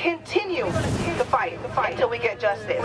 continue the fight until we get justice.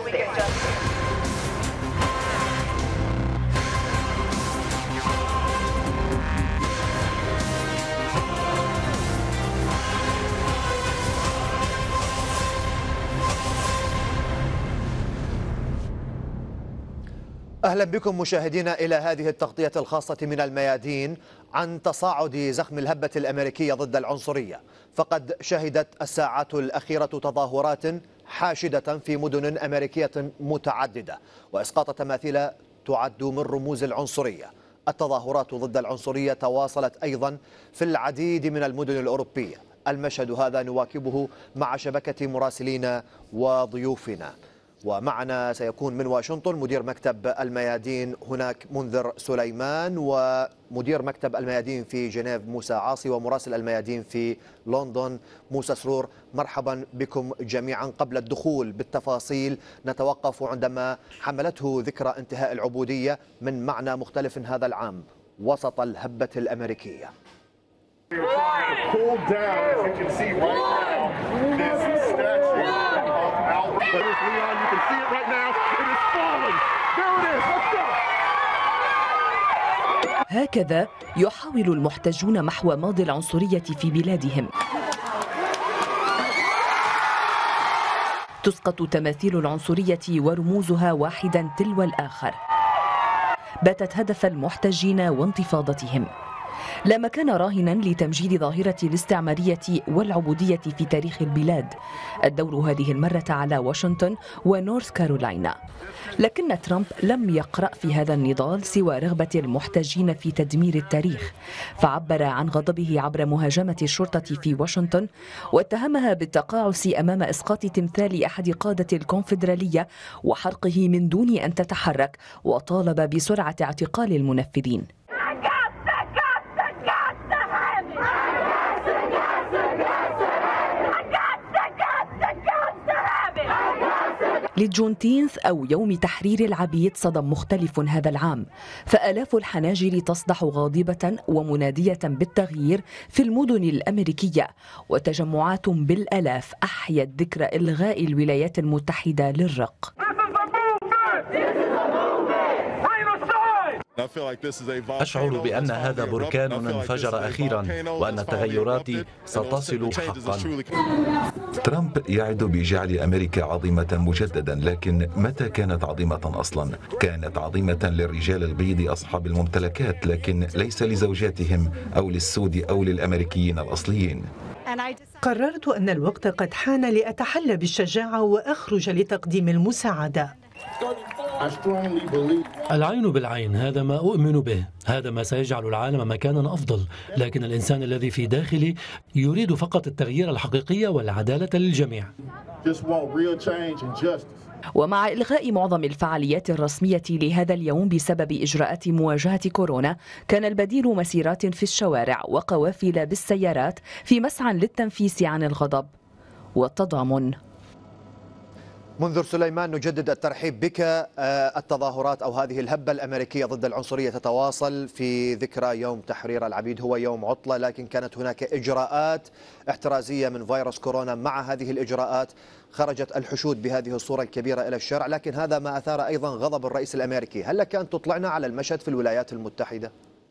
أهلا بكم مشاهدينا إلى هذه التغطية الخاصة من الميادين عن تصاعد زخم الهبة الأمريكية ضد العنصرية. فقد شهدت الساعات الأخيرة تظاهرات حاشدة في مدن أمريكية متعددة وإسقاط تماثيل تعد من رموز العنصرية. التظاهرات ضد العنصرية تواصلت أيضا في العديد من المدن الأوروبية. المشهد هذا نواكبه مع شبكة مراسلين وضيوفنا، ومعنا سيكون من واشنطن مدير مكتب الميادين هناك منذر سليمان، ومدير مكتب الميادين في جنيف موسى عاصي، ومراسل الميادين في لندن موسى سرور. مرحبا بكم جميعا. قبل الدخول بالتفاصيل نتوقف عندما حملته ذكرى انتهاء العبودية من معنى مختلف هذا العام وسط الهبة الأمريكية. هكذا يحاول المحتجون محو ماضي العنصرية في بلادهم. تسقط تماثيل العنصرية ورموزها واحدا تلو الآخر. باتت هدف المحتجين وانتفاضتهم. لا مكان راهنا لتمجيد ظاهرة الاستعمارية والعبودية في تاريخ البلاد. الدور هذه المرة على واشنطن ونورث كارولاينا. لكن ترامب لم يقرأ في هذا النضال سوى رغبة المحتجين في تدمير التاريخ، فعبر عن غضبه عبر مهاجمة الشرطة في واشنطن واتهمها بالتقاعس أمام إسقاط تمثال أحد قادة الكونفدرالية وحرقه من دون أن تتحرك، وطالب بسرعة اعتقال المنفذين. للجونتينث أو يوم تحرير العبيد صدى مختلف هذا العام، فآلاف الحناجر تصدح غاضبة ومنادية بالتغيير في المدن الأمريكية، وتجمعات بالآلاف أحيت ذكرى إلغاء الولايات المتحدة للرق. أشعر بأن هذا بركان انفجر أخيرا وأن التغيرات ستصل حقا. ترامب يعد بجعل أمريكا عظيمة مجددا، لكن متى كانت عظيمة أصلا؟ كانت عظيمة للرجال البيض أصحاب الممتلكات، لكن ليس لزوجاتهم أو للسود أو للأمريكيين الأصليين. قررت أن الوقت قد حان لأتحلى بالشجاعة وأخرج لتقديم المساعدة. العين بالعين، هذا ما أؤمن به، هذا ما سيجعل العالم مكانا أفضل، لكن الإنسان الذي في داخلي يريد فقط التغيير الحقيقي والعدالة للجميع. ومع إلغاء معظم الفعاليات الرسمية لهذا اليوم بسبب إجراءات مواجهة كورونا، كان البديل مسيرات في الشوارع وقوافل بالسيارات في مسعى للتنفيس عن الغضب والتضامن. منذر سليمان، نجدد الترحيب بك. التظاهرات أو هذه الهبة الأمريكية ضد العنصرية تتواصل في ذكرى يوم تحرير العبيد، هو يوم عطلة، لكن كانت هناك إجراءات احترازية من فيروس كورونا. مع هذه الإجراءات خرجت الحشود بهذه الصورة الكبيرة إلى الشارع، لكن هذا ما أثار أيضا غضب الرئيس الأمريكي. هل لك أن تطلعنا على المشهد في الولايات المتحدة؟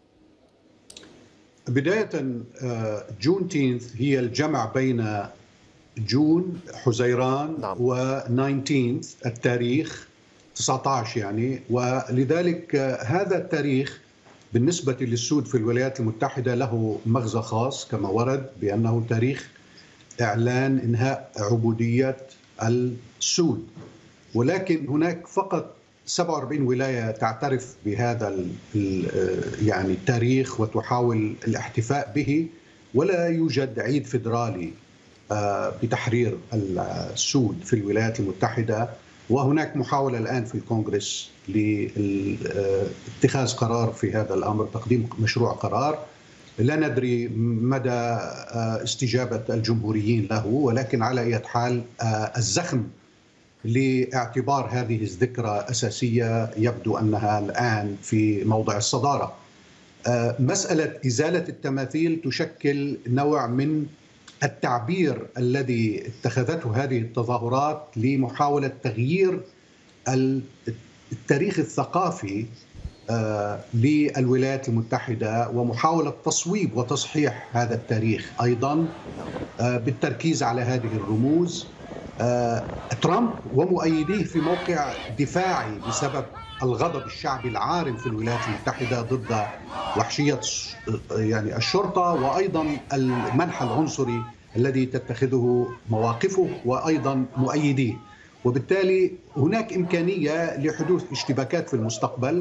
بداية، جونتينث هي الجمع بين جون حزيران و19 التاريخ 19 يعني، ولذلك هذا التاريخ بالنسبة للسود في الولايات المتحدة له مغزى خاص كما ورد بأنه تاريخ إعلان إنهاء عبودية السود. ولكن هناك فقط 47 ولاية تعترف بهذا يعني التاريخ وتحاول الاحتفاء به، ولا يوجد عيد فيدرالي بتحرير السود في الولايات المتحدة. وهناك محاولة الآن في الكونغرس لاتخاذ قرار في هذا الأمر، تقديم مشروع قرار. لا ندري مدى استجابة الجمهوريين له، ولكن على أي حال الزخم لاعتبار هذه الذكرى أساسية يبدو أنها الآن في موضع الصدارة. مسألة إزالة التماثيل تشكل نوع من التعبير الذي اتخذته هذه التظاهرات لمحاولة تغيير التاريخ الثقافي للولايات المتحدة ومحاولة تصويب وتصحيح هذا التاريخ أيضا بالتركيز على هذه الرموز. ترامب ومؤيديه في موقع دفاعي بسبب الغضب الشعبي العارم في الولايات المتحدة ضد وحشية يعني الشرطة وأيضا المنح العنصري الذي تتخذه مواقفه وأيضا مؤيديه، وبالتالي هناك إمكانية لحدوث اشتباكات في المستقبل.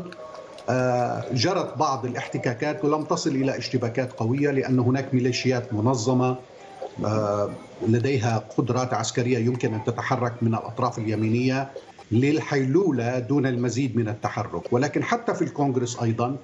جرت بعض الاحتكاكات ولم تصل إلى اشتباكات قوية لأن هناك ميليشيات منظمة لديها قدرات عسكرية يمكن أن تتحرك من الأطراف اليمينية للحيلولة دون المزيد من التحرك. ولكن حتى في الكونغرس أيضا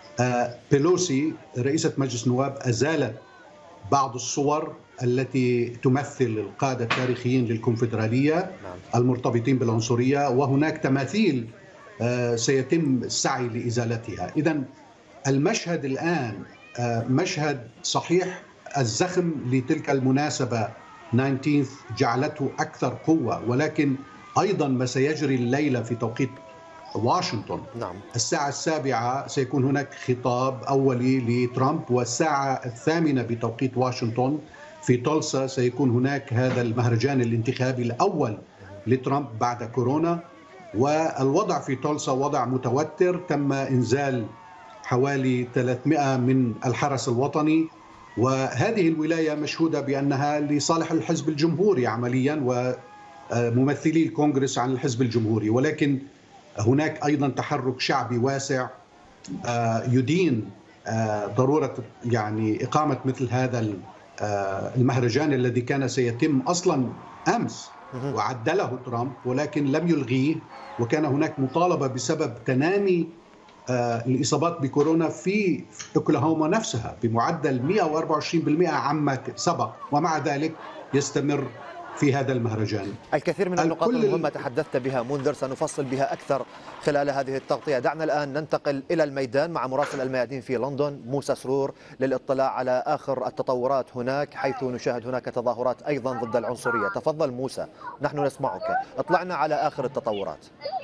بيلوسي رئيسة مجلس النواب أزالت بعض الصور التي تمثل القادة التاريخيين للكونفدرالية المرتبطين بالعنصرية، وهناك تماثيل سيتم السعي لإزالتها. إذن المشهد الآن مشهد صحيح الزخم لتلك المناسبة 19 جعلته أكثر قوة، ولكن أيضا ما سيجري الليلة في توقيت واشنطن الساعة 7 سيكون هناك خطاب أولي لترامب، والساعة 8 بتوقيت واشنطن في تولسا سيكون هناك هذا المهرجان الانتخابي الأول لترامب بعد كورونا. والوضع في تولسا وضع متوتر، تم إنزال حوالي 300 من الحرس الوطني، وهذه الولاية مشهودة بأنها لصالح الحزب الجمهوري عمليا وممثلي الكونغرس عن الحزب الجمهوري، ولكن هناك أيضا تحرك شعبي واسع يدين ضرورة يعني إقامة مثل هذا المهرجان الذي كان سيتم أصلا أمس وعدله ترامب ولكن لم يلغيه، وكان هناك مطالبة بسبب تنامي الإصابات بكورونا في أوكلاهوما نفسها بمعدل 124% عما سبق، ومع ذلك يستمر في هذا المهرجان. الكثير من النقاط المهمة تحدثت بها منذر، سنفصل بها أكثر خلال هذه التغطية. دعنا الآن ننتقل إلى الميدان مع مراسل الميادين في لندن موسى سرور للاطلاع على آخر التطورات هناك، حيث نشاهد هناك تظاهرات أيضا ضد العنصرية. تفضل موسى، نحن نسمعك، اطلعنا على آخر التطورات.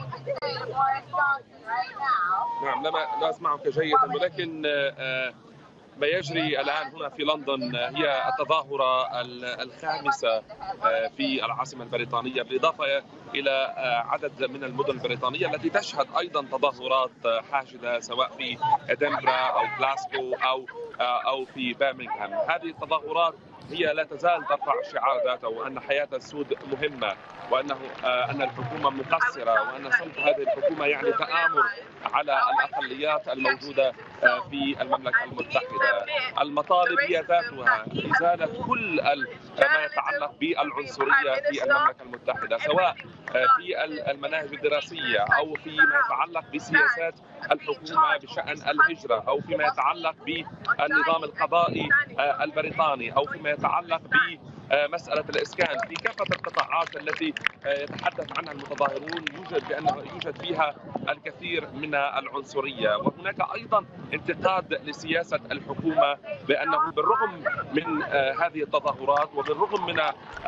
نعم، لا أسمعك جيدا، ولكن ما يجري الآن هنا في لندن هي التظاهرة الخامسة في العاصمة البريطانية، بالإضافة إلى عدد من المدن البريطانية التي تشهد أيضا تظاهرات حاشدة سواء في إدنبرا أو غلاسكو أو في برمنغهام. هذه التظاهرات هي لا تزال ترفع شعار ذاته وأن حياة السود مهمة، وأنه أن الحكومة مقصرة، وأن صمت هذه الحكومة يعني تآمر على الأقليات الموجودة في المملكة المتحدة. المطالب هي ذاتها إزالة كل ما يتعلق بالعنصرية في المملكة المتحدة، سواء في المناهج الدراسية أو فيما يتعلق بسياسات الحكومة بشأن الهجرة، أو فيما يتعلق بالنظام القضائي البريطاني، أو فيما يتعلق بمسألة الإسكان. في كافة القطاعات التي يتحدث عنها المتظاهرون يوجد فيها الكثير من العنصرية، وهناك أيضا انتقاد لسياسة الحكومة بأنه بالرغم من هذه التظاهرات وبالرغم من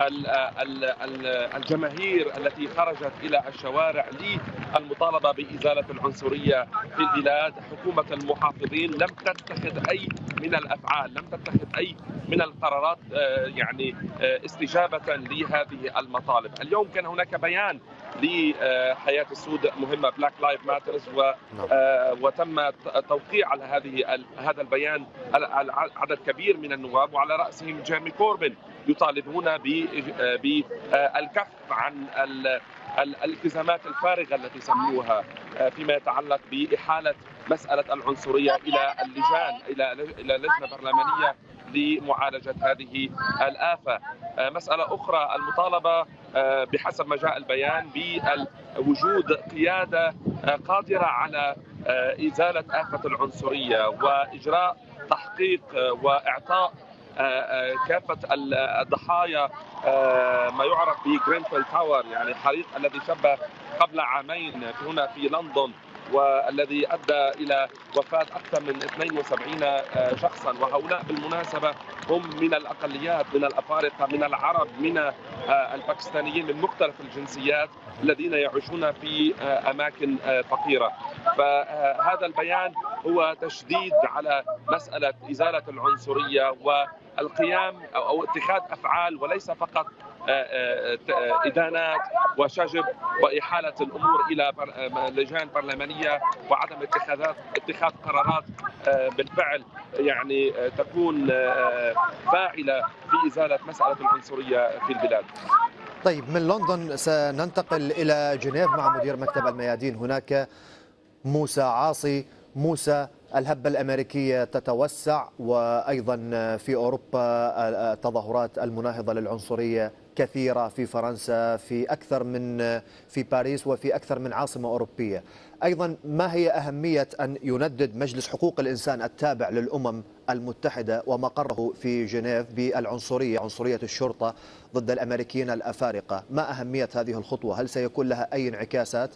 الجماهير التي خرجت إلى الشوارع للمطالبة بإزالة العنصرية في البلاد، حكومة المحافظين لم تتخذ أي من الأفعال، لم تتخذ أي من القرارات يعني استجابة لهذه المطالب. اليوم كان هناك بيان لحياة السود مهمة بلاك لايف ماترز، وتم التوقيع على هذا البيان عدد كبير من النواب، وعلى رأسهم جيرمي كوربين، يطالبون بالكف عن الالتزامات الفارغة التي سموها فيما يتعلق بإحالة مسألة العنصرية إلى اللجان، إلى لجنة برلمانية لمعالجة هذه الآفة. مسألة أخرى المطالبة بحسب ما جاء البيان بوجود قيادة قادرة على إزالة آفة العنصرية وإجراء تحقيق وإعطاء كافة الضحايا ما يعرف بجرينفيل تاور، يعني الحريق الذي شب قبل عامين هنا في لندن والذي أدى إلى وفاة أكثر من 72 شخصا، وهؤلاء بالمناسبة هم من الأقليات، من الأفارقة، من العرب، من الباكستانيين، من مختلف الجنسيات الذين يعيشون في أماكن فقيرة. فهذا البيان هو تشديد على مسألة إزالة العنصرية والقيام أو اتخاذ أفعال، وليس فقط إدانات وشجب وإحالة الأمور إلى لجان برلمانية وعدم اتخاذ قرارات بالفعل يعني تكون فاعلة في إزالة مسألة العنصرية في البلاد. طيب، من لندن سننتقل إلى جنيف مع مدير مكتب الميادين هناك موسى عاصي. موسى، الهبة الأمريكية تتوسع، وأيضا في أوروبا التظاهرات المناهضة للعنصرية كثيرة، في فرنسا، في باريس، وفي أكثر من عاصمة أوروبية. أيضا ما هي أهمية أن يندد مجلس حقوق الإنسان التابع للأمم المتحدة ومقره في جنيف بالعنصرية، عنصرية الشرطة ضد الأمريكيين الأفارقة؟ ما أهمية هذه الخطوة؟ هل سيكون لها أي انعكاسات؟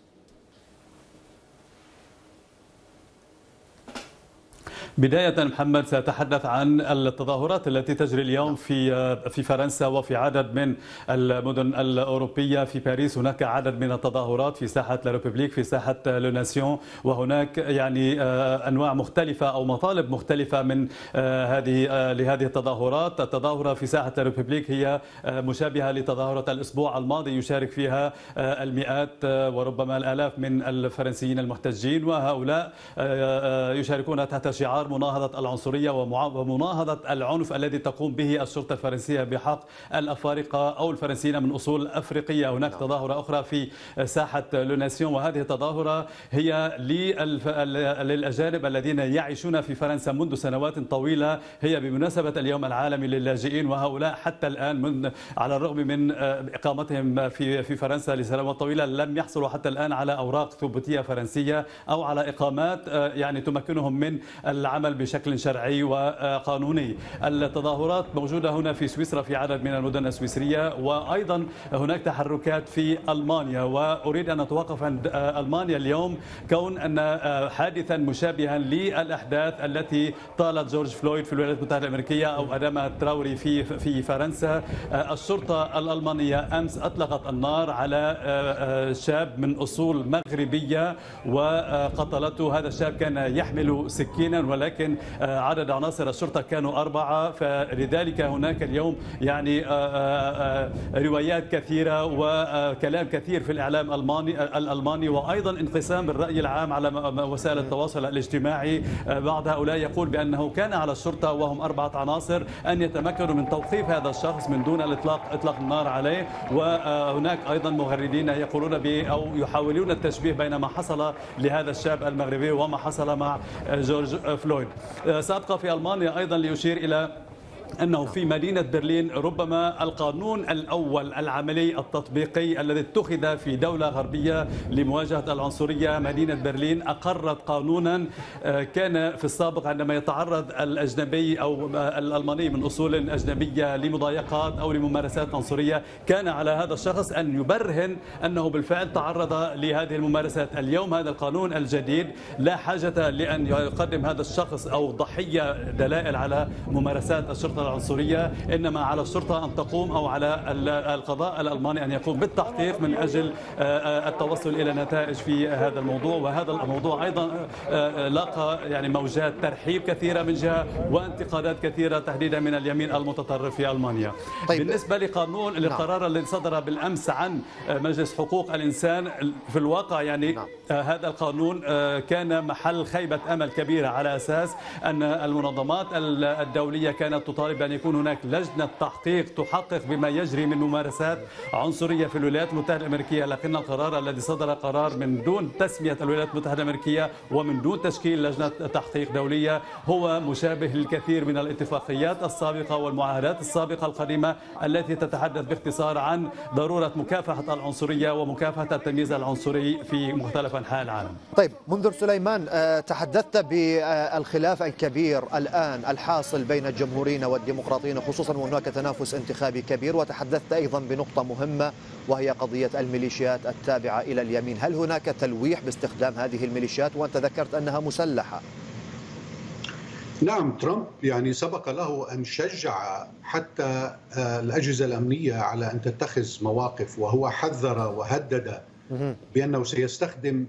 بداية محمد، سأتحدث عن التظاهرات التي تجري اليوم في فرنسا وفي عدد من المدن الأوروبية. في باريس هناك عدد من التظاهرات في ساحة لا ريبوبليك، في ساحة لو ناسيون، وهناك يعني أنواع مختلفة أو مطالب مختلفة من لهذه التظاهرات. التظاهرة في ساحة لا ريبوبليك هي مشابهة لتظاهرة الأسبوع الماضي يشارك فيها المئات وربما الآلاف من الفرنسيين المحتجين، وهؤلاء يشاركون تحت شعار مناهضة العنصرية ومناهضة العنف الذي تقوم به الشرطة الفرنسية بحق الأفارقة أو الفرنسيين من أصول أفريقية. هناك تظاهرة أخرى في ساحة لو ناسيون، وهذه التظاهرة هي للأجانب الذين يعيشون في فرنسا منذ سنوات طويلة، هي بمناسبة اليوم العالمي للاجئين، وهؤلاء حتى الآن على الرغم من إقامتهم في فرنسا لسنوات طويلة لم يحصلوا حتى الآن على أوراق ثبوتية فرنسية أو على إقامات يعني تمكنهم من العمل بشكل شرعي وقانوني. التظاهرات موجودة هنا في سويسرا في عدد من المدن السويسرية، وأيضا هناك تحركات في ألمانيا. وأريد أن أتوقف عند ألمانيا اليوم، كون أن حادثا مشابها للأحداث التي طالت جورج فلويد في الولايات المتحدة الأمريكية أو أداما تراوري في فرنسا. الشرطة الألمانية أمس أطلقت النار على شاب من أصول مغربية وقتلته. هذا الشاب كان يحمل سكينا، ولكن عدد عناصر الشرطة كانوا 4، فلذلك هناك اليوم يعني روايات كثيرة وكلام كثير في الإعلام الألماني، وأيضا انقسام بالرأي العام على وسائل التواصل الاجتماعي. بعض هؤلاء يقول بأنه كان على الشرطة وهم 4 عناصر أن يتمكنوا من توقيف هذا الشخص من دون إطلاق النار عليه، وهناك أيضا مغردين يقولون أو يحاولون التشبيه بين ما حصل لهذا الشاب المغربي وما حصل مع جورج فلويد. سأبقى في ألمانيا أيضا ليشير إلى أنه في مدينة برلين ربما القانون الأول العملي التطبيقي الذي اتخذ في دولة غربية لمواجهة العنصرية. مدينة برلين أقرت قانونا كان في السابق عندما يتعرض الأجنبي أو الألماني من أصول أجنبية لمضايقات أو لممارسات عنصرية، كان على هذا الشخص أن يبرهن أنه بالفعل تعرض لهذه الممارسات. اليوم هذا القانون الجديد لا حاجة لأن يقدم هذا الشخص أو ضحية دلائل على ممارسات الشرطة العنصرية، إنما على الشرطة أن تقوم أو على القضاء الألماني أن يقوم بالتحقيق من أجل التوصل إلى نتائج في هذا الموضوع. وهذا الموضوع أيضا لاقى يعني موجات ترحيب كثيرة من جهة وانتقادات كثيرة تحديدا من اليمين المتطرف في ألمانيا. طيب. بالنسبة لقانون القرار الذي صدر بالأمس عن مجلس حقوق الإنسان، في الواقع يعني هذا القانون كان محل خيبة أمل كبيرة، على أساس أن المنظمات الدولية كانت تطالب أن يكون هناك لجنة تحقيق تحقق بما يجري من ممارسات عنصرية في الولايات المتحدة الأمريكية، لكن القرار الذي صدر قرار من دون تسمية الولايات المتحدة الأمريكية ومن دون تشكيل لجنة تحقيق دولية هو مشابه للكثير من الاتفاقيات السابقة والمعاهدات السابقة القديمة التي تتحدث باختصار عن ضرورة مكافحة العنصرية ومكافحة التمييز العنصري في مختلف أنحاء العالم. طيب، منذر سليمان، تحدثت بالخلاف الكبير الآن الحاصل بين الجمهوريين والديمقراطيين خصوصا وهناك تنافس انتخابي كبير. وتحدثت أيضا بنقطة مهمة وهي قضية الميليشيات التابعة إلى اليمين. هل هناك تلويح باستخدام هذه الميليشيات وأنت ذكرت أنها مسلحة؟ نعم، ترامب يعني سبق له أن شجع حتى الأجهزة الأمنية على أن تتخذ مواقف، وهو حذر وهدد بأنه سيستخدم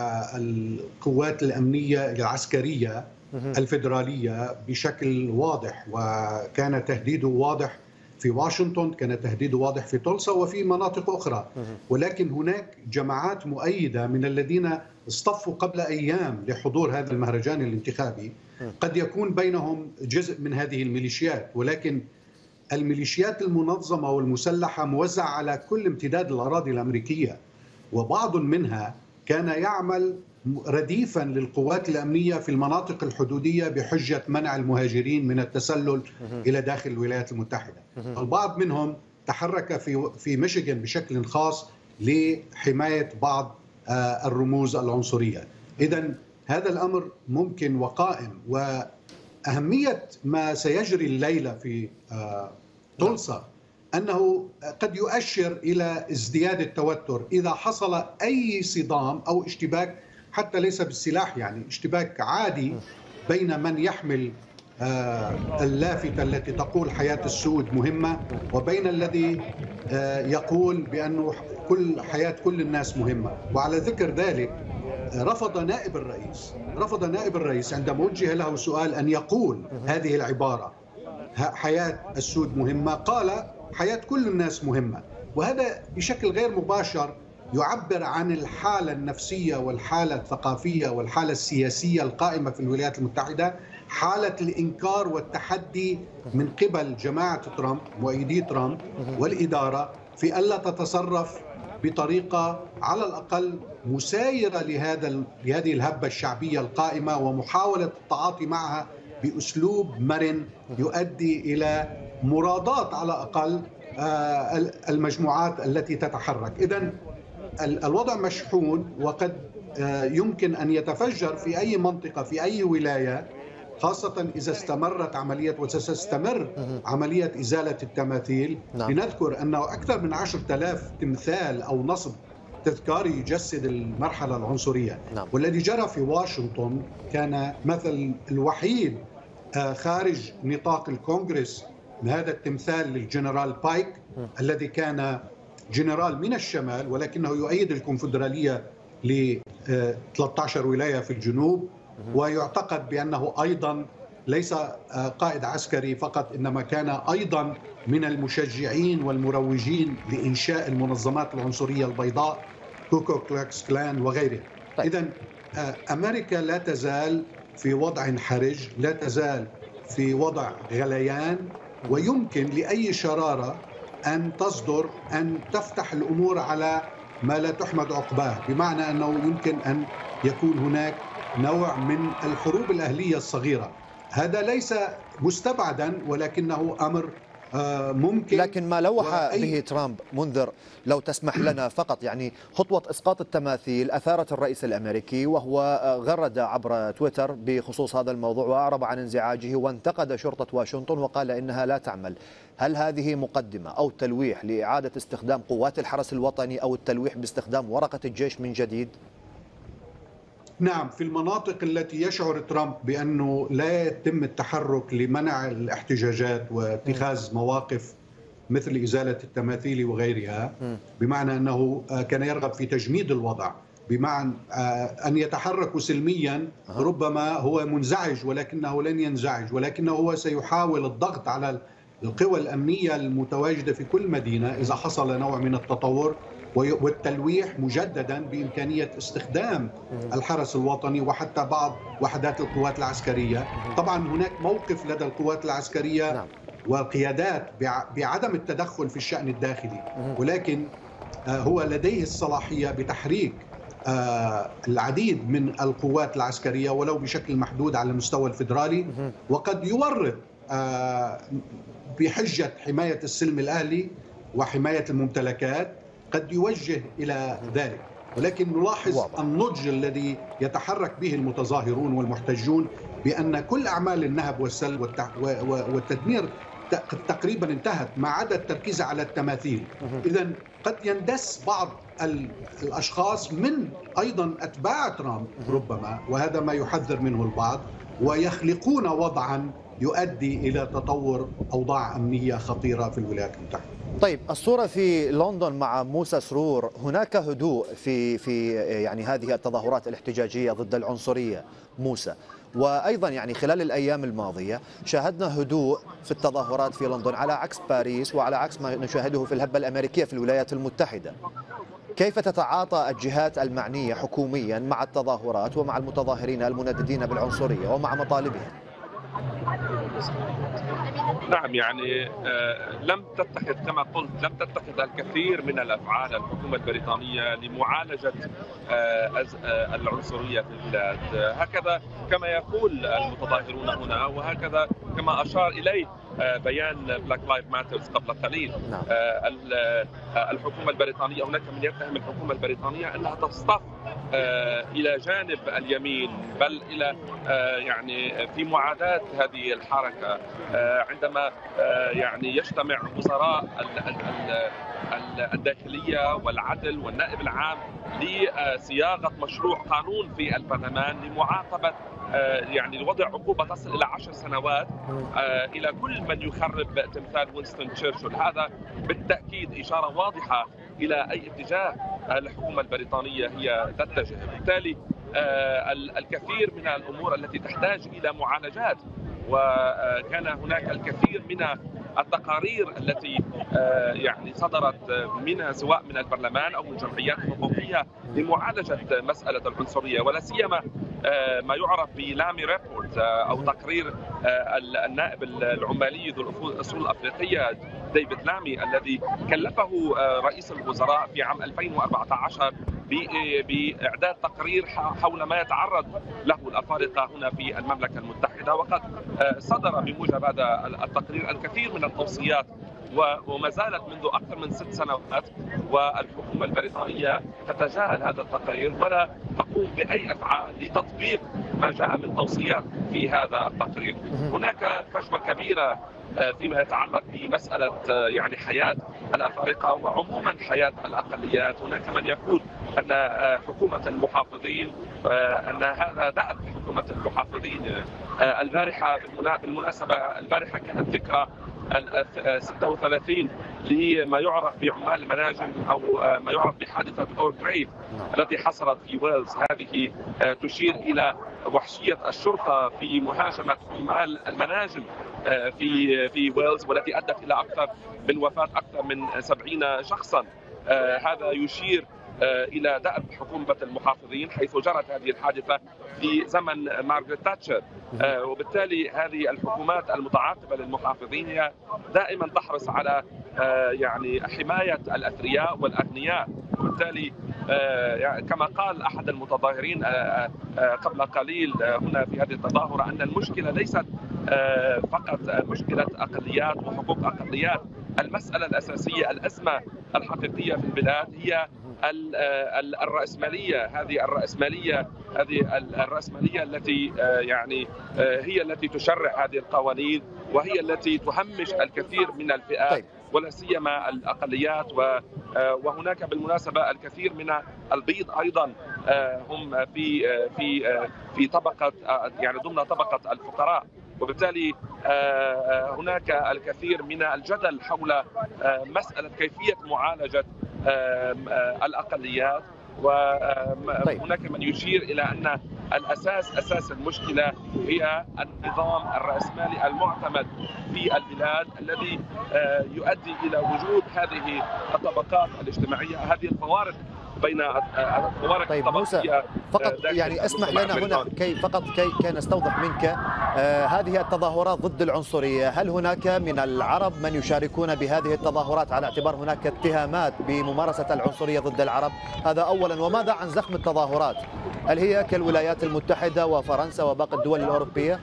القوات الأمنية العسكرية الفيدرالية بشكل واضح، وكان تهديده واضح في واشنطن، كان تهديده واضح في تولسا وفي مناطق أخرى. ولكن هناك جماعات مؤيدة من الذين اصطفوا قبل أيام لحضور هذا المهرجان الانتخابي، قد يكون بينهم جزء من هذه الميليشيات، ولكن الميليشيات المنظمة والمسلحة موزعة على كل امتداد الأراضي الأمريكية، وبعض منها كان يعمل رديفا للقوات الأمنية في المناطق الحدودية بحجة منع المهاجرين من التسلل إلى داخل الولايات المتحدة. البعض منهم تحرك في ميشيغان بشكل خاص لحماية بعض الرموز العنصرية. إذن هذا الأمر ممكن وقائم، وأهمية ما سيجري الليلة في تولسا أنه قد يؤشر إلى ازدياد التوتر إذا حصل أي صدام أو اشتباك، حتى ليس بالسلاح، يعني اشتباك عادي بين من يحمل اللافتة التي تقول حياة السود مهمة وبين الذي يقول بأنه حياة كل الناس مهمة. وعلى ذكر ذلك رفض نائب الرئيس عندما وجه له سؤال أن يقول هذه العبارة حياة السود مهمة، قال حياة كل الناس مهمة. وهذا بشكل غير مباشر يعبر عن الحالة النفسية والحالة الثقافية والحالة السياسية القائمة في الولايات المتحدة، حالة الإنكار والتحدي من قبل جماعة ترامب مؤيدي ترامب والإدارة في ألا تتصرف بطريقة على الأقل مسايرة لهذه الهبة الشعبية القائمة، ومحاولة التعاطي معها بأسلوب مرن يؤدي إلى مرادات على الأقل المجموعات التي تتحرك. إذن الوضع مشحون، وقد يمكن أن يتفجر في أي منطقة في أي ولاية، خاصة إذا استمرت عملية وستستمر عملية إزالة التماثيل. لنذكر أنه أكثر من 10,000 تمثال أو نصب تذكاري يجسد المرحلة العنصرية. والذي جرى في واشنطن كان مثل الوحيد خارج نطاق الكونغرس من هذا التمثال للجنرال بايك الذي كان جنرال من الشمال ولكنه يؤيد الكونفدرالية ل 13 ولاية في الجنوب، ويعتقد بأنه أيضا ليس قائد عسكري فقط، إنما كان أيضا من المشجعين والمروجين لإنشاء المنظمات العنصرية البيضاء كوكو كلاكس كلان وغيره. إذن أمريكا لا تزال في وضع حرج، لا تزال في وضع غليان، ويمكن لأي شرارة أن تصدر أن تفتح الأمور على ما لا تحمد عقباه، بمعنى أنه يمكن أن يكون هناك نوع من الحروب الأهلية الصغيرة. هذا ليس مستبعدا ولكنه أمر ممكن. لكن ما لوح به ترامب منذر، لو تسمح لنا فقط، يعني خطوة إسقاط التماثيل أثارت الرئيس الأمريكي، وهو غرد عبر تويتر بخصوص هذا الموضوع وأعرب عن انزعاجه وانتقد شرطة واشنطن وقال إنها لا تعمل. هل هذه مقدمة أو تلويح لإعادة استخدام قوات الحرس الوطني أو التلويح باستخدام ورقة الجيش من جديد؟ نعم، في المناطق التي يشعر ترامب بأنه لا يتم التحرك لمنع الاحتجاجات واتخاذ مواقف مثل إزالة التماثيل وغيرها، بمعنى أنه كان يرغب في تجميد الوضع، بمعنى أن يتحركوا سلميا. ربما هو منزعج ولكنه لن ينزعج، ولكنه هو سيحاول الضغط على القوى الأمنية المتواجدة في كل مدينة إذا حصل نوع من التطور، والتلويح مجددا بإمكانية استخدام الحرس الوطني وحتى بعض وحدات القوات العسكرية. طبعا هناك موقف لدى القوات العسكرية والقيادات بعدم التدخل في الشأن الداخلي، ولكن هو لديه الصلاحية بتحريك العديد من القوات العسكرية ولو بشكل محدود على المستوى الفيدرالي، وقد يورط بحجة حماية السلم الأهلي وحماية الممتلكات، قد يوجه إلى ذلك. ولكن نلاحظ النضج الذي يتحرك به المتظاهرون والمحتجون بأن كل أعمال النهب والسلب والتدمير تقريبا انتهت ما عدا التركيز على التماثيل. إذن قد يندس بعض الأشخاص من أيضا أتباع ترامب ربما، وهذا ما يحذر منه البعض، ويخلقون وضعا يؤدي إلى تطور أوضاع أمنية خطيرة في الولايات المتحدة. طيب، الصورة في لندن مع موسى سرور، هناك هدوء في يعني هذه التظاهرات الاحتجاجية ضد العنصرية موسى، وأيضا يعني خلال الأيام الماضية شاهدنا هدوء في التظاهرات في لندن على عكس باريس وعلى عكس ما نشاهده في الهبة الأمريكية في الولايات المتحدة. كيف تتعاطى الجهات المعنية حكوميا مع التظاهرات ومع المتظاهرين المنددين بالعنصرية ومع مطالبهم؟ نعم، يعني لم تتخذ كما قلت الكثير من الأفعال الحكومة البريطانية لمعالجة العنصرية في البلاد، هكذا كما يقول المتظاهرون هنا، وهكذا كما أشار إليه بيان بلاك لايف ماترز قبل قليل. الحكومة البريطانية، هناك من يتهم الحكومة البريطانية أنها تصطف إلى جانب اليمين، بل إلى يعني في معاداة هذه الحركة عندما يعني يجتمع وزراء الداخلية والعدل والنائب العام لصياغة مشروع قانون في البرلمان لمعاقبة يعني الوضع عقوبة تصل إلى 10 سنوات إلى كل من يخرب تمثال وينستون تشرشل. هذا بالتأكيد إشارة واضحة إلى أي اتجاه الحكومة البريطانية هي تتجه. بالتالي الكثير من الأمور التي تحتاج إلى معالجات، وكان هناك الكثير من التقارير التي يعني صدرت منها سواء من البرلمان أو من جمعيات حقوقية لمعالجة مسألة العنصرية، ولا سيما ما يعرف بلامي ريبورت أو تقرير النائب العمالي ذو الأصول الأفريقية ديفيد لامي الذي كلفه رئيس الوزراء في عام 2014 بإعداد تقرير حول ما يتعرض له الأفارقة هنا في المملكة المتحدة، وقد صدر بموجب هذا التقرير الكثير من التوصيات، وما زالت منذ أكثر من 6 سنوات والحكومة البريطانية تتجاهل هذا التقرير ولا تقوم بأي أفعال لتطبيق ما جاء من توصيات في هذا التقرير. هناك فجوة كبيرة فيما يتعلق بمسألة يعني حياة الأفارقة وعموما حياة الأقليات. هناك من يقول أن حكومة المحافظين أن هذا دأب حكومة المحافظين. البارحة بالمناسبة البارحة كانت ذكرى 36 لما يعرف بعمال المناجم أو ما يعرف بحادثة أورغريف التي حصلت في ويلز. هذه تشير إلى وحشية الشرطة في مهاجمة عمال المناجم في ويلز، والتي أدت إلى أكثر من وفاة أكثر من 70 شخصا. هذا يشير إلى دأب حكومة المحافظين حيث جرت هذه الحادثة في زمن مارغريت تاتشر، وبالتالي هذه الحكومات المتعاقبة للمحافظين هي دائما تحرص على يعني حماية الأثرياء والأغنياء. وبالتالي كما قال أحد المتظاهرين قبل قليل هنا في هذه التظاهرة أن المشكلة ليست فقط مشكلة أقليات وحقوق أقليات. المسألة الأساسية، الأزمة الحقيقية في البلاد هي الرأسمالية. هذه الرأسمالية التي يعني هي التي تشرع هذه القوانين، وهي التي تهمش الكثير من الفئات ولا سيما الأقليات. وهناك بالمناسبة الكثير من البيض أيضا هم في طبقة يعني ضمن طبقة الفقراء، وبالتالي هناك الكثير من الجدل حول مسألة كيفية معالجة الأقليات. وهناك من يشير إلى أن أساس المشكلة هي النظام الرأسمالي المعتمد في البلاد الذي يؤدي إلى وجود هذه الطبقات الاجتماعية، هذه الفوارق بين الفوارق الطبقية. فقط يعني اسمح لنا هنا كي نستوضح منك هذه التظاهرات ضد العنصرية. هل هناك من العرب من يشاركون بهذه التظاهرات على اعتبار هناك اتهامات بممارسة العنصرية ضد العرب؟ هذا أولا. وماذا عن زخم التظاهرات؟ هل هي كالولايات المتحدة وفرنسا وباقي الدول الأوروبية؟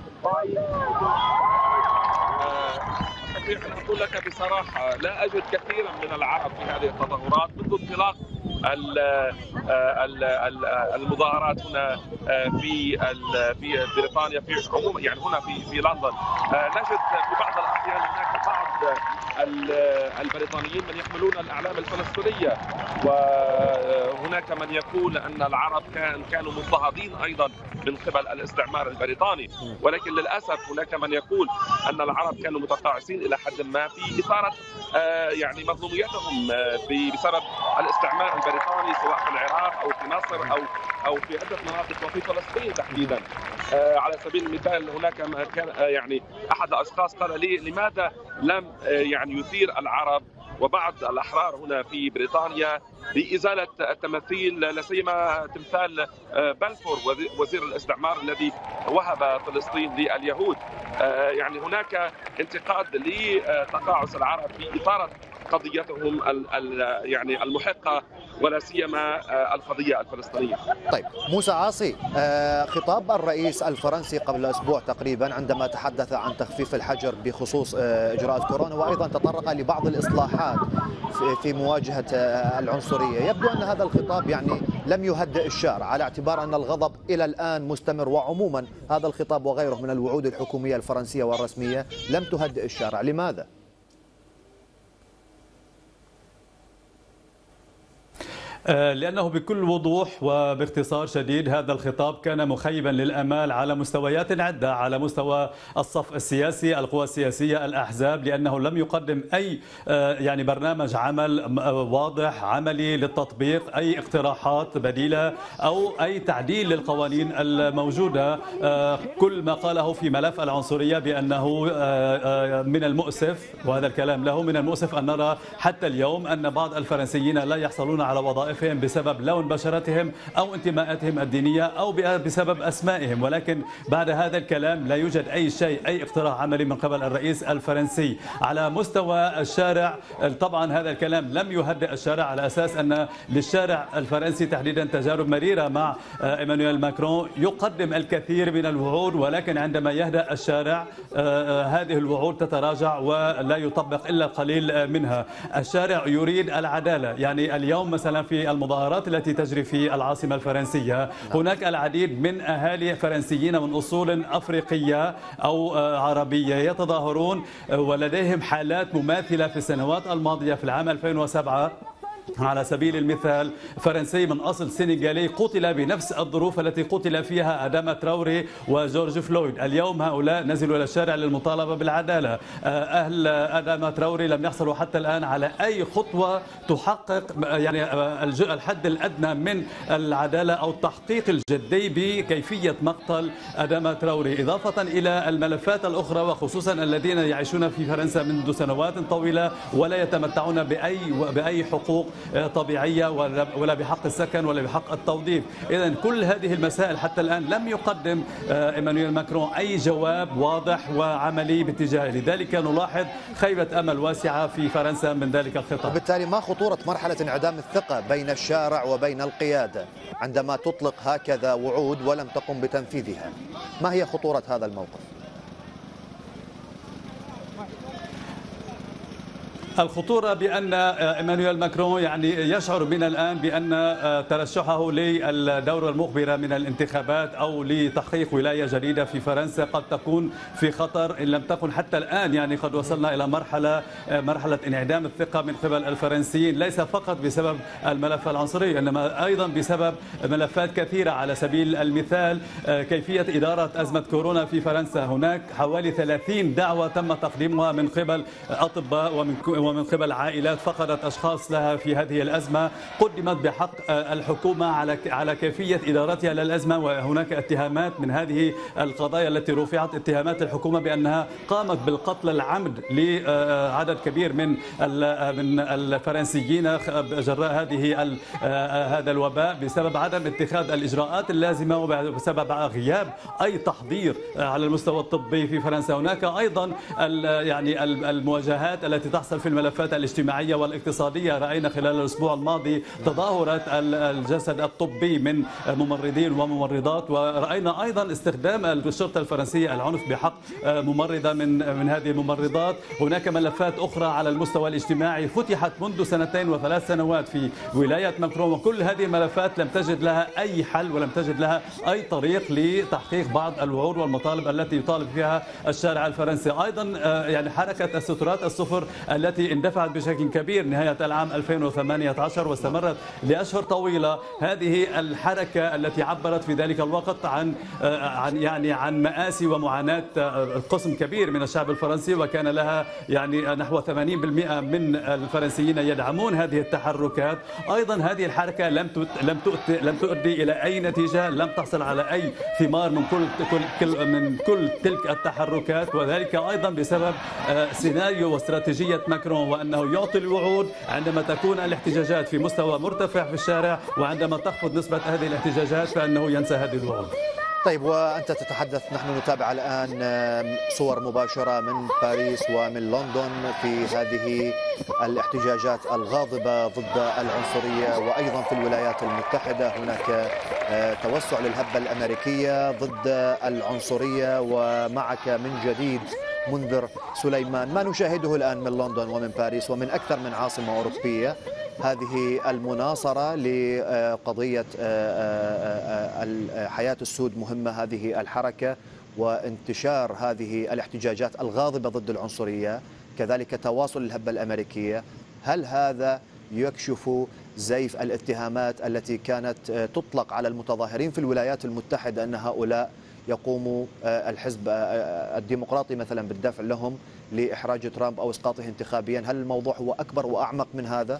أقول لك بصراحة لا أجد كثيرا من العرب في هذه التظاهرات منذ انطلاق المظاهرات هنا في بريطانيا في عموما، يعني هنا في لندن نجد في بعض الأحيان هناك بعض البريطانيين من يحملون الأعلام الفلسطينية، وهناك من يقول أن العرب كانوا مضطهدين أيضا من قبل الاستعمار البريطاني، ولكن للأسف هناك من يقول أن العرب كانوا متقاعسين إلى حد ما في إثارة يعني مظلوميتهم بسبب الاستعمار البريطاني، سواء في العراق أو في مصر أو في عدة مناطق وفي فلسطين تحديدا. على سبيل المثال هناك كان يعني أحد الأشخاص قال لي لماذا لم يعني يثير العرب وبعض الأحرار هنا في بريطانيا بإزالة التماثيل، لا سيما تمثال بلفور وزير الاستعمار الذي وهب فلسطين لليهود. يعني هناك انتقاد لتقاعس العرب في إثارة قضيتهم يعني المحقة، ولا سيما القضية الفلسطينية. طيب موسى عاصي، خطاب الرئيس الفرنسي قبل أسبوع تقريبا عندما تحدث عن تخفيف الحجر بخصوص إجراءات كورونا، وأيضا تطرق لبعض الإصلاحات في مواجهة العنصرية، يبدو أن هذا الخطاب يعني لم يهدئ الشارع، على اعتبار أن الغضب إلى الآن مستمر، وعموما هذا الخطاب وغيره من الوعود الحكومية الفرنسية والرسمية لم تهدئ الشارع، لماذا؟ لأنه بكل وضوح وباختصار شديد هذا الخطاب كان مخيبا للأمال على مستويات عدة، على مستوى الصف السياسي، القوى السياسية، الأحزاب، لأنه لم يقدم أي يعني برنامج عمل واضح عملي للتطبيق، أي اقتراحات بديلة أو أي تعديل للقوانين الموجودة. كل ما قاله في ملف العنصرية بأنه من المؤسف، وهذا الكلام له، من المؤسف أن نرى حتى اليوم أن بعض الفرنسيين لا يحصلون على وظائف بسبب لون بشرتهم أو انتماءاتهم الدينية أو بسبب أسمائهم، ولكن بعد هذا الكلام لا يوجد أي شيء، أي اقتراح عملي من قبل الرئيس الفرنسي. على مستوى الشارع طبعا هذا الكلام لم يهدئ الشارع، على أساس أن للشارع الفرنسي تحديدا تجارب مريرة مع إيمانويل ماكرون، يقدم الكثير من الوعود، ولكن عندما يهدأ الشارع هذه الوعود تتراجع ولا يطبق إلا القليل منها. الشارع يريد العدالة، يعني اليوم مثلا في المظاهرات التي تجري في العاصمة الفرنسية هناك العديد من أهالي فرنسيين من أصول أفريقية أو عربية يتظاهرون، ولديهم حالات مماثلة في السنوات الماضية. في العام 2007 على سبيل المثال فرنسي من أصل سنغالي قتل بنفس الظروف التي قتل فيها أداما تراوري وجورج فلويد. اليوم هؤلاء نزلوا إلى الشارع للمطالبة بالعدالة. أهل أداما تراوري لم يحصلوا حتى الآن على أي خطوة تحقق يعني الحد الأدنى من العدالة أو التحقيق الجدي بكيفية مقتل أداما تراوري، إضافة إلى الملفات الأخرى، وخصوصا الذين يعيشون في فرنسا منذ سنوات طويلة ولا يتمتعون بأي حقوق طبيعية ولا بحق السكن ولا بحق التوظيف. إذن كل هذه المسائل حتى الآن لم يقدم إيمانويل ماكرون أي جواب واضح وعملي باتجاهه، لذلك نلاحظ خيبة أمل واسعة في فرنسا من ذلك الخطاب. وبالتالي ما خطورة مرحلة انعدام الثقة بين الشارع وبين القيادة عندما تطلق هكذا وعود ولم تقم بتنفيذها؟ ما هي خطورة هذا الموقف؟ الخطورة بأن إيمانويل ماكرون يعني يشعر من الآن بأن ترشحه للدورة المقبلة من الانتخابات أو لتحقيق ولاية جديدة في فرنسا قد تكون في خطر إن لم تكن حتى الآن. يعني قد وصلنا إلى مرحلة انعدام الثقة من قبل الفرنسيين، ليس فقط بسبب الملف العنصري إنما أيضا بسبب ملفات كثيرة. على سبيل المثال كيفية إدارة أزمة كورونا في فرنسا، هناك حوالي 30 دعوة تم تقديمها من قبل أطباء ومن قبل عائلات فقدت أشخاص لها في هذه الأزمة، قدمت بحق الحكومة على كيفية إدارتها للأزمة. وهناك اتهامات من هذه القضايا التي رفعت، اتهامات الحكومة بأنها قامت بالقتل العمد لعدد كبير من الفرنسيين جراء هذا الوباء بسبب عدم اتخاذ الإجراءات اللازمة وبسبب غياب أي تحضير على المستوى الطبي في فرنسا. هناك أيضا يعني المواجهات التي تحصل في الملفات الاجتماعية والاقتصادية. رأينا خلال الأسبوع الماضي تظاهرات الجسد الطبي من ممرضين وممرضات، ورأينا أيضا استخدام الشرطة الفرنسية العنف بحق ممرضة من هذه الممرضات. هناك ملفات أخرى على المستوى الاجتماعي فتحت منذ 2 و3 سنوات في ولاية ماكرون، وكل هذه الملفات لم تجد لها أي حل ولم تجد لها أي طريق لتحقيق بعض الوعود والمطالب التي يطالب فيها الشارع الفرنسي. أيضا يعني حركة السترات الصفر التي اندفعت بشكل كبير نهاية العام 2018 واستمرت لأشهر طويلة، هذه الحركة التي عبرت في ذلك الوقت عن مآسي ومعاناة قسم كبير من الشعب الفرنسي، وكان لها يعني نحو 80% من الفرنسيين يدعمون هذه التحركات. أيضا هذه الحركة لم تؤدي إلى أي نتيجة، لم تحصل على أي ثمار من كل تلك التحركات، وذلك أيضا بسبب سيناريو واستراتيجية ماكرون، وأنه يعطي الوعود عندما تكون الاحتجاجات في مستوى مرتفع في الشارع، وعندما تخفض نسبة هذه الاحتجاجات فإنه ينسى هذه الوعود. طيب، وأنت تتحدث، نحن نتابع الآن صور مباشرة من باريس ومن لندن في هذه الاحتجاجات الغاضبة ضد العنصرية، وأيضا في الولايات المتحدة هناك توسع للهبة الأمريكية ضد العنصرية. ومعك من جديد منذر سليمان، ما نشاهده الآن من لندن ومن باريس ومن أكثر من عاصمة أوروبية، هذه المناصرة لقضية حياة السود مهمة، هذه الحركة وانتشار هذه الاحتجاجات الغاضبة ضد العنصرية، كذلك تواصل الهبة الأمريكية. هل هذا يكشف زيف الاتهامات التي كانت تطلق على المتظاهرين في الولايات المتحدة أن هؤلاء يقوم الحزب الديمقراطي مثلا بالدفع لهم لإحراج ترامب أو إسقاطه انتخابيا؟ هل الموضوع هو أكبر وأعمق من هذا؟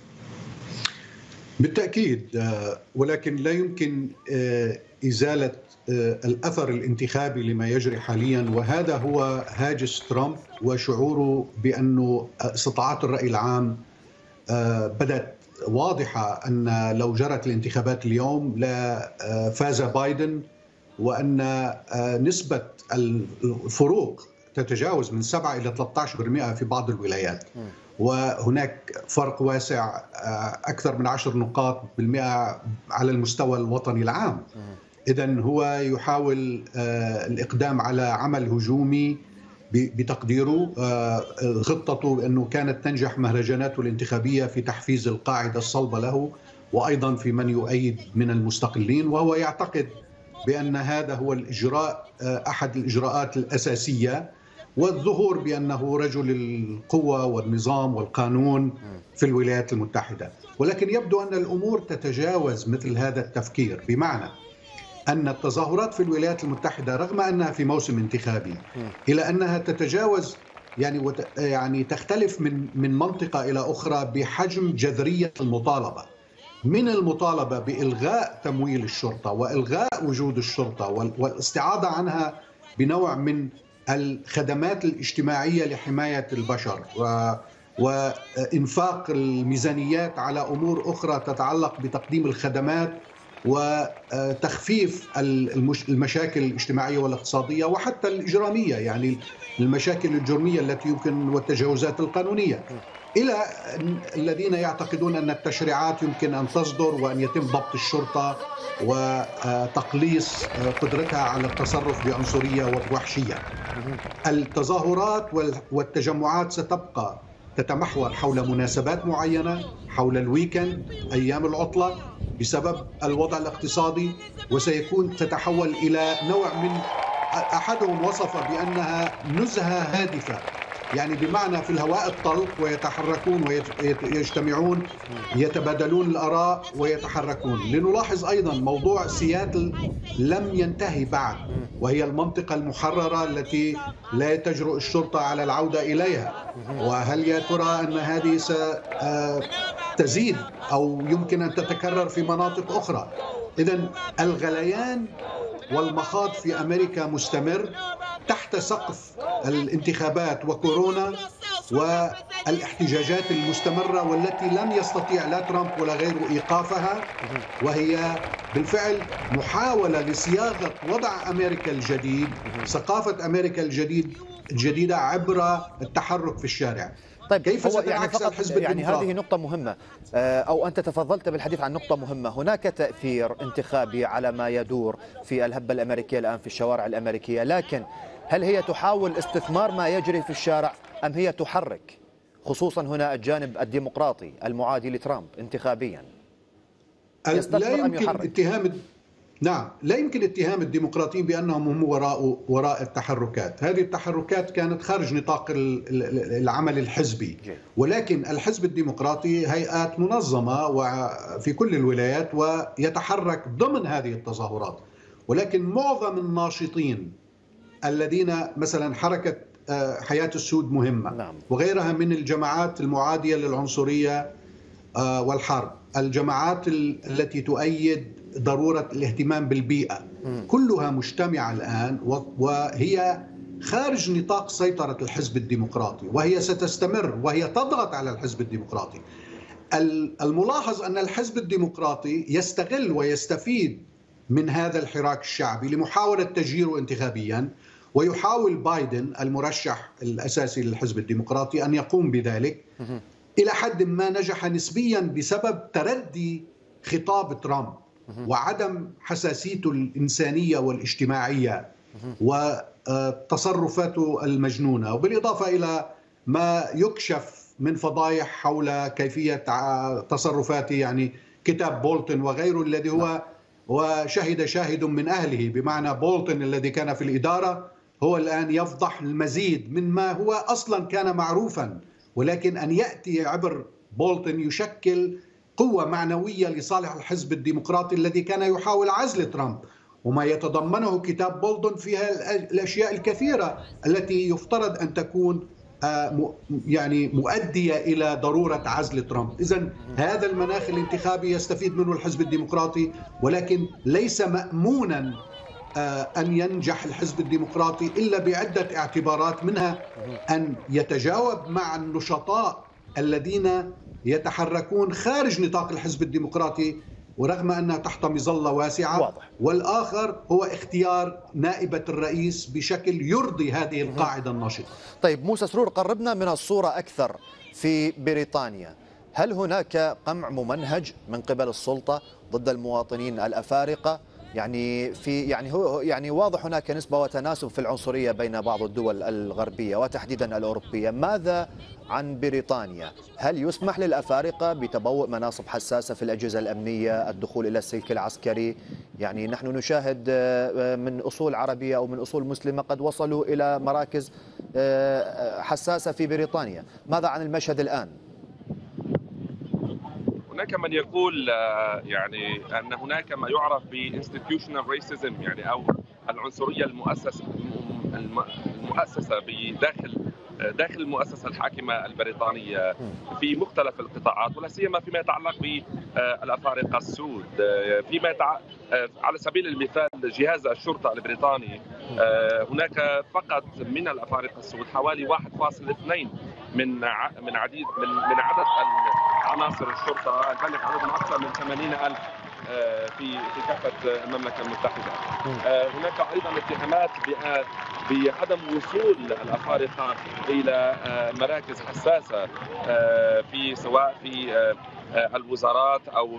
بالتأكيد، ولكن لا يمكن إزالة الأثر الانتخابي لما يجري حاليا، وهذا هو هاجس ترامب وشعوره بأنه استطاعات الرأي العام بدأت واضحة أن لو جرت الانتخابات اليوم لفاز بايدن، وأن نسبة الفروق تتجاوز من 7 إلى 13% في بعض الولايات، وهناك فرق واسع أكثر من 10 نقاط بالمئة على المستوى الوطني العام. إذن هو يحاول الإقدام على عمل هجومي بتقديره. خطته أنه كانت تنجح مهرجاناته الانتخابية في تحفيز القاعدة الصلبة له، وأيضا في من يؤيد من المستقلين، وهو يعتقد بأن هذا هو الإجراء، أحد الإجراءات الأساسية، والظهور بأنه رجل القوة والنظام والقانون في الولايات المتحدة. ولكن يبدو أن الأمور تتجاوز مثل هذا التفكير، بمعنى أن التظاهرات في الولايات المتحدة رغم أنها في موسم انتخابي إلى أنها تتجاوز يعني تختلف من منطقة إلى أخرى بحجم جذرية المطالبة، من المطالبة بإلغاء تمويل الشرطة وإلغاء وجود الشرطة والاستعاضة عنها بنوع من الخدمات الاجتماعية لحماية البشر وإنفاق الميزانيات على أمور أخرى تتعلق بتقديم الخدمات وتخفيف المشاكل الاجتماعية والاقتصادية وحتى الإجرامية، يعني المشاكل الجرمية التي يمكن والتجاوزات القانونية، إلى الذين يعتقدون أن التشريعات يمكن أن تصدر وأن يتم ضبط الشرطة وتقليص قدرتها على التصرف بعنصرية ووحشية. التظاهرات والتجمعات ستبقى تتمحور حول مناسبات معينة، حول الويكند، أيام العطلة بسبب الوضع الاقتصادي، تتحول إلى نوع من، أحدهم وصف بأنها نزهة هادفة، يعني بمعنى في الهواء الطلق، ويتحركون ويجتمعون يتبادلون الآراء ويتحركون. لنلاحظ أيضا موضوع سياتل لم ينتهي بعد، وهي المنطقة المحررة التي لا تجرؤ الشرطة على العودة إليها، وهل يا ترى أن هذه ستزيد أو يمكن أن تتكرر في مناطق أخرى؟ إذن الغليان والمخاض في أمريكا مستمر تحت سقف الانتخابات وكورونا، والاحتجاجات المستمرة والتي لن يستطيع لا ترامب ولا غيره إيقافها، وهي بالفعل محاولة لصياغة وضع أمريكا الجديد، ثقافة أمريكا الجديدة عبر التحرك في الشارع. طيب كيف هو يعني ستنعكس فقط الحزب الديمقراطي؟ هذه نقطة مهمة، أو أنت تفضلت بالحديث عن نقطة مهمة. هناك تأثير انتخابي على ما يدور في الهبة الأمريكية الآن في الشوارع الأمريكية، لكن هل هي تحاول استثمار ما يجري في الشارع أم هي تحرك خصوصا هنا الجانب الديمقراطي المعادي لترامب انتخابيا؟ لا يمكن اتهام الديمقراطيين بأنهم هم وراء التحركات. هذه التحركات كانت خارج نطاق العمل الحزبي، ولكن الحزب الديمقراطي هيئات منظمة وفي كل الولايات ويتحرك ضمن هذه التظاهرات. ولكن معظم الناشطين الذين مثلا حركة حياة السود مهمة وغيرها من الجماعات المعادية للعنصرية والحرب، الجماعات التي تؤيد ضرورة الاهتمام بالبيئة، كلها مجتمعة الآن وهي خارج نطاق سيطرة الحزب الديمقراطي، وهي ستستمر وهي تضغط على الحزب الديمقراطي. الملاحظ أن الحزب الديمقراطي يستغل ويستفيد من هذا الحراك الشعبي لمحاولة تجييره انتخابيا، ويحاول بايدن المرشح الأساسي للحزب الديمقراطي أن يقوم بذلك. إلى حد ما نجح نسبيا بسبب تردي خطاب ترامب وعدم حساسيته الإنسانية والاجتماعية وتصرفاته المجنونة، وبالإضافة إلى ما يكشف من فضايح حول كيفية تصرفاته، يعني كتاب بولتون وغيره الذي هو وشهد شاهد من أهله، بمعنى بولتون الذي كان في الإدارة هو الآن يفضح المزيد من ما هو أصلا كان معروفا، ولكن أن يأتي عبر بولتون يشكل قوة معنوية لصالح الحزب الديمقراطي الذي كان يحاول عزل ترامب. وما يتضمنه كتاب بولتون فيها الأشياء الكثيرة التي يفترض أن تكون يعني مؤدية إلى ضرورة عزل ترامب. إذن هذا المناخ الانتخابي يستفيد منه الحزب الديمقراطي، ولكن ليس مأمونا أن ينجح الحزب الديمقراطي إلا بعدة اعتبارات، منها أن يتجاوب مع النشطاء الذين يتحركون خارج نطاق الحزب الديمقراطي ورغم أنها تحت مظلة واسعة، واضح. والآخر هو اختيار نائبة الرئيس بشكل يرضي هذه القاعدة النشطة. طيب موسى سرور، قربنا من الصورة أكثر في بريطانيا. هل هناك قمع ممنهج من قبل السلطة ضد المواطنين الأفارقة؟ يعني واضح هناك نسبة وتناسب في العنصرية بين بعض الدول الغربية وتحديدا الأوروبية. ماذا عن بريطانيا؟ هل يسمح للأفارقة بتبوء مناصب حساسة في الأجهزة الأمنية، الدخول إلى السلك العسكري؟ يعني نحن نشاهد من أصول عربية أو من أصول مسلمة قد وصلوا إلى مراكز حساسة في بريطانيا. ماذا عن المشهد الآن؟ هناك من يقول يعني أن هناك ما يعرف بinstitutional racism، يعني أو العنصرية المؤسسة داخل المؤسسة الحاكمة البريطانية في مختلف القطاعات، ولا سيما فيما يتعلق بالأفارقة السود. على سبيل المثال جهاز الشرطة البريطاني، هناك فقط من الأفارقة السود حوالي 1.2 من عدد عناصر الشرطة، البالغ عددهم أكثر من 80,000 في كافة المملكة المتحدة. هناك أيضا اتهامات بعدم وصول الأفارقة إلى مراكز حساسة سواء في الوزارات أو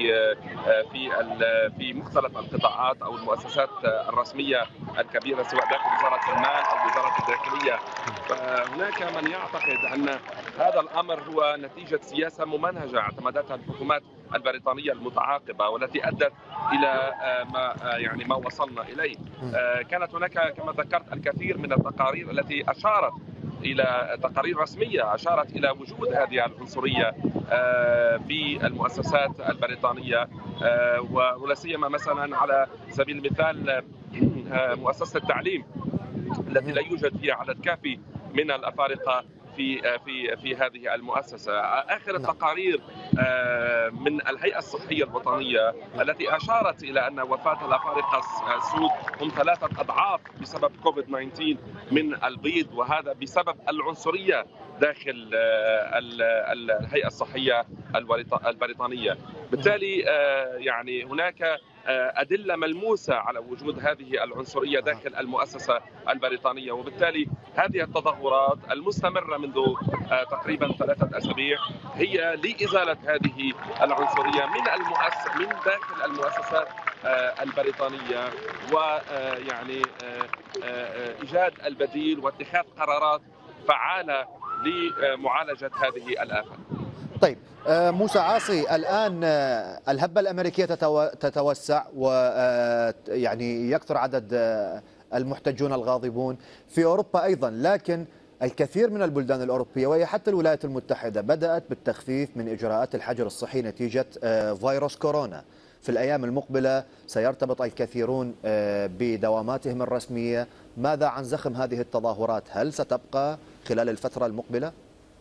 في مختلف القطاعات أو المؤسسات الرسمية الكبيرة، سواء داخل وزارة المال أو وزارة الداخلية. فهناك من يعتقد أن هذا الأمر هو نتيجة سياسة ممنهجة اعتمدتها الحكومات البريطانية المتعاقبة والتي أدت إلى ما وصلنا إليه. كانت هناك كما ذكرت الكثير من التقارير التي أشارت إلى تقارير رسمية أشارت إلى وجود هذه العنصرية في المؤسسات البريطانية، ولا سيما مثلا على سبيل المثال مؤسسة التعليم التي لا يوجد فيها عدد كافي من الأفارقة في هذه المؤسسة. آخر التقارير من الهيئة الصحية الوطنية التي أشارت إلى أن وفاة الأفارقة السود هم 3 أضعاف بسبب كوفيد-19 من البيض، وهذا بسبب العنصرية داخل الهيئة الصحية البريطانية. بالتالي يعني هناك أدلة ملموسة على وجود هذه العنصرية داخل المؤسسة البريطانية، وبالتالي هذه التظاهرات المستمرة منذ تقريبا 3 أسابيع هي لإزالة هذه العنصرية من داخل المؤسسات البريطانية، ويعني إيجاد البديل واتخاذ قرارات فعالة لمعالجة هذه الآفة. طيب موسى عاصي، الآن الهبة الأمريكية تتوسع ويعني يكثر عدد المحتجون الغاضبون في أوروبا أيضا، لكن الكثير من البلدان الأوروبية وهي حتى الولايات المتحدة بدأت بالتخفيف من إجراءات الحجر الصحي نتيجة فيروس كورونا. في الأيام المقبلة سيرتبط الكثيرون بدواماتهم الرسمية. ماذا عن زخم هذه التظاهرات؟ هل ستبقى خلال الفترة المقبلة؟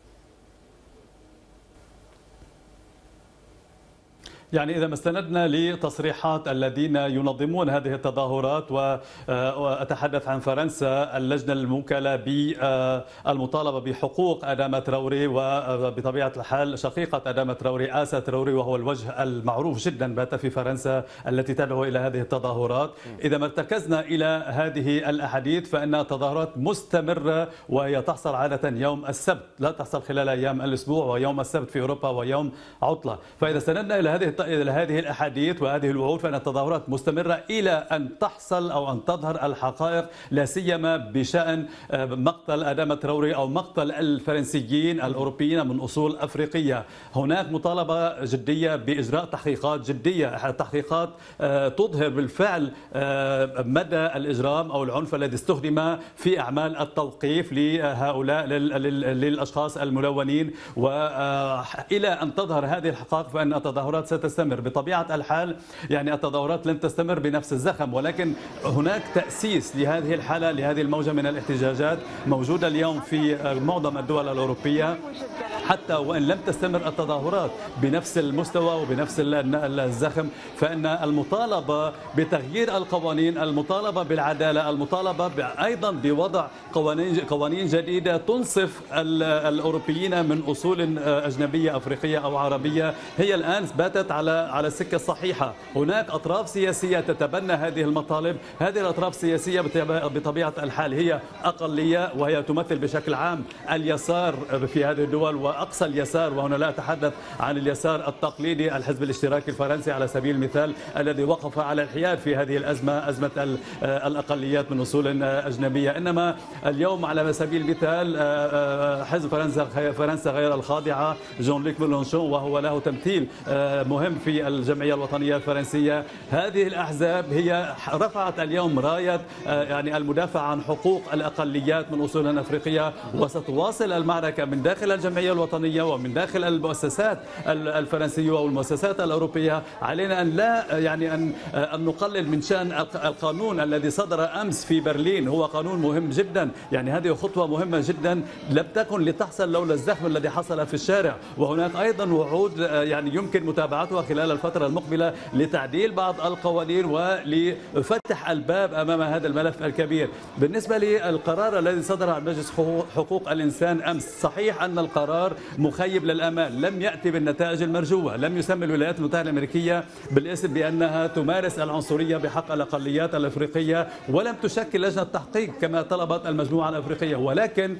يعني إذا ما استندنا لتصريحات الذين ينظمون هذه التظاهرات، وأتحدث عن فرنسا، اللجنة الموكلة بالمطالبة بحقوق أدامة تراوري، وبطبيعة الحال شقيقة أدامة تراوري آسا تراوري، وهو الوجه المعروف جدا بات في فرنسا التي تدعو إلى هذه التظاهرات. إذا ما ارتكزنا إلى هذه الأحاديث فإن التظاهرات مستمرة، وهي تحصل عادة يوم السبت، لا تحصل خلال أيام الأسبوع، ويوم السبت في أوروبا ويوم عطلة. فإذا استندنا إلى هذه الأحاديث وهذه الوعود فإن التظاهرات مستمرة إلى أن تحصل أو أن تظهر الحقائق، لا سيما بشأن مقتل أدامة تراوري أو مقتل الفرنسيين الأوروبيين من أصول أفريقية. هناك مطالبة جدية بإجراء تحقيقات جدية، تحقيقات تظهر بالفعل مدى الإجرام أو العنف الذي استخدم في أعمال التوقيف لهؤلاء للأشخاص الملونين، وإلى أن تظهر هذه الحقائق فإن التظاهرات ستستمر. بطبيعة الحال يعني التظاهرات لن تستمر بنفس الزخم، ولكن هناك تأسيس لهذه الحالة، لهذه الموجة من الاحتجاجات موجودة اليوم في معظم الدول الأوروبية، حتى وإن لم تستمر التظاهرات بنفس المستوى وبنفس الزخم، فإن المطالبة بتغيير القوانين، المطالبة بالعدالة، المطالبة أيضا بوضع قوانين جديدة تنصف الأوروبيين من أصول أجنبية أفريقية أو عربية، هي الآن باتت على السكة الصحيحة. هناك أطراف سياسية تتبنى هذه المطالب، هذه الأطراف السياسية بطبيعة الحال هي أقلية، وهي تمثل بشكل عام اليسار في هذه الدول وأقصى اليسار، وهنا لا أتحدث عن اليسار التقليدي، الحزب الاشتراكي الفرنسي على سبيل المثال الذي وقف على الحياد في هذه الأزمة، أزمة الأقليات من أصول أجنبية. إنما اليوم على سبيل المثال حزب فرنسا غير الخاضعة، جون لوك ميلانشون، وهو له تمثيل مهم في الجمعية الوطنية الفرنسية. هذه الأحزاب هي رفعت اليوم راية يعني المدافع عن حقوق الأقليات من أصول أفريقية، وستواصل المعركة من داخل الجمعية الوطنية ومن داخل المؤسسات الفرنسية والمؤسسات الأوروبية. علينا أن لا يعني أن نقلل من شأن القانون الذي صدر أمس في برلين، هو قانون مهم جدا، يعني هذه خطوة مهمة جدا لم تكن لتحصل لولا الزخم الذي حصل في الشارع. وهناك أيضا وعود يعني يمكن متابعتها خلال الفترة المقبلة لتعديل بعض القوانين ولفتح الباب أمام هذا الملف الكبير. بالنسبة للقرار الذي صدر عن مجلس حقوق الإنسان أمس، صحيح أن القرار مخيب للأمال، لم يأتي بالنتائج المرجوة، لم يسمي الولايات المتحدة الأمريكية بالاسم بأنها تمارس العنصرية بحق الأقليات الأفريقية، ولم تشكل لجنة تحقيق كما طلبت المجموعة الأفريقية، ولكن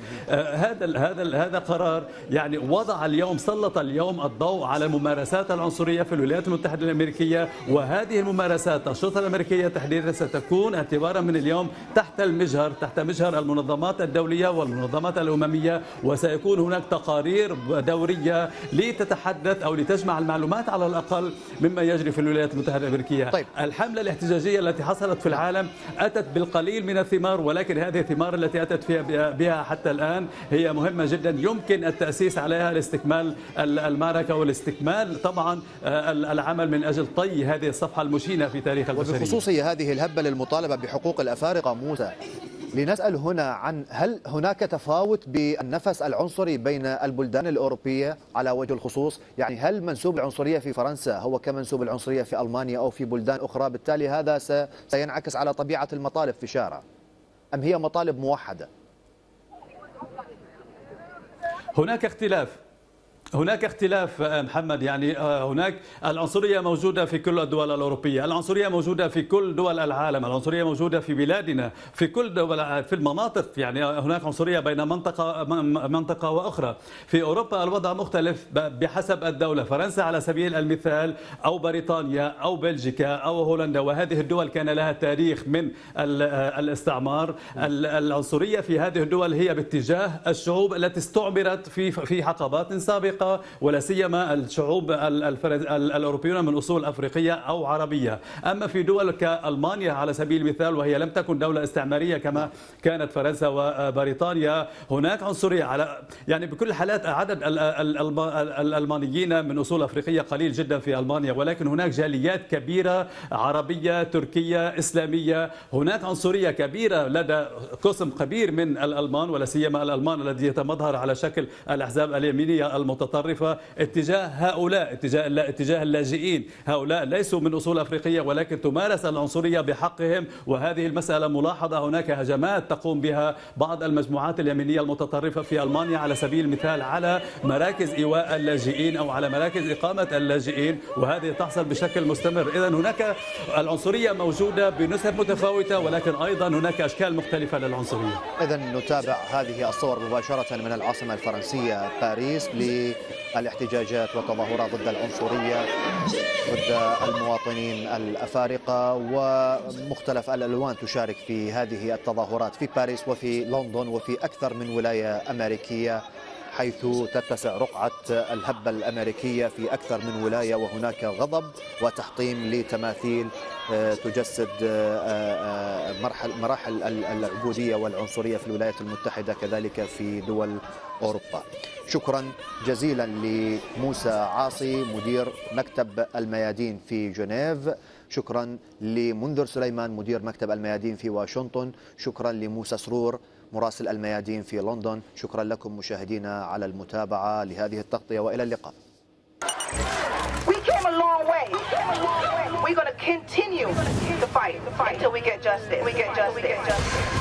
هذا قرار يعني وضع اليوم، سلط اليوم الضوء على الممارسات العنصرية في الولايات المتحدة الأمريكية، وهذه الممارسات الشرطة الأمريكية تحديدا ستكون اعتبارا من اليوم تحت مجهر المنظمات الدولية والمنظمات الأممية، وسيكون هناك تقارير دورية لتتحدث أو لتجمع المعلومات على الأقل مما يجري في الولايات المتحدة الأمريكية. طيب. الحملة الاحتجاجية التي حصلت في العالم أتت بالقليل من الثمار، ولكن هذه الثمار التي أتت بها حتى الآن هي مهمة جدا، يمكن التأسيس عليها لاستكمال المعركة والاستكمال طبعا العمل من أجل طي هذه الصفحة المشينة في تاريخ البشرية. وبخصوص هذه الهبة للمطالبة بحقوق الأفارقة موسى، لنسأل هنا عن هل هناك تفاوت بالنفس العنصري بين البلدان الأوروبية على وجه الخصوص؟ يعني هل منسوب العنصرية في فرنسا هو كمنسوب العنصرية في ألمانيا أو في بلدان أخرى؟ بالتالي هذا سينعكس على طبيعة المطالب في شارع، أم هي مطالب موحدة؟ هناك اختلاف محمد. يعني هناك العنصرية موجودة في كل الدول الأوروبية، العنصرية موجودة في كل دول العالم، العنصرية موجودة في بلادنا في كل دول في المناطق. يعني هناك عنصرية بين منطقة وأخرى. في أوروبا الوضع مختلف بحسب الدولة. فرنسا على سبيل المثال أو بريطانيا أو بلجيكا أو هولندا، وهذه الدول كان لها تاريخ من الاستعمار. العنصرية في هذه الدول هي باتجاه الشعوب التي استعمرت في حقبات سابقة، ولا سيما الشعوب الأوروبيون من أصول أفريقية أو عربية. أما في دول كألمانيا على سبيل المثال، وهي لم تكن دولة استعمارية كما كانت فرنسا وبريطانيا، هناك عنصرية. يعني بكل الحالات عدد الألمانيين من أصول أفريقية قليل جدا في ألمانيا، ولكن هناك جاليات كبيرة عربية تركية إسلامية. هناك عنصرية كبيرة لدى قسم كبير من الألمان، ولا سيما الألمان الذي يتمظهر على شكل الأحزاب اليمينية المتطرفة اتجاه هؤلاء، اتجاه اللاجئين. هؤلاء ليسوا من أصول أفريقية ولكن تمارس العنصرية بحقهم، وهذه المسألة ملاحظة. هناك هجمات تقوم بها بعض المجموعات اليمينية المتطرفة في ألمانيا على سبيل المثال على مراكز إيواء اللاجئين أو على مراكز إقامة اللاجئين، وهذه تحصل بشكل مستمر. إذن هناك العنصرية موجودة بنسب متفاوتة، ولكن أيضا هناك أشكال مختلفة للعنصرية. إذن نتابع هذه الصور مباشرة من العاصمة الفرنسية باريس للاحتجاجات والتظاهرات ضد العنصرية ضد المواطنين الأفارقة، ومختلف الألوان تشارك في هذه التظاهرات في باريس وفي لندن وفي أكثر من ولاية أمريكية، حيث تتسع رقعة الهبة الأمريكية في أكثر من ولاية، وهناك غضب وتحطيم لتماثيل تجسد مراحل العبودية والعنصرية في الولايات المتحدة كذلك في دول أوروبا. شكرا جزيلا لموسى عاصي مدير مكتب الميادين في جنيف، شكرا لمنذر سليمان مدير مكتب الميادين في واشنطن، شكرا لموسى سرور مراسل الميادين في لندن. شكرا لكم مشاهدينا على المتابعة لهذه التغطية، وإلى اللقاء. We came a long way. We're going to continue to fight until we get justice.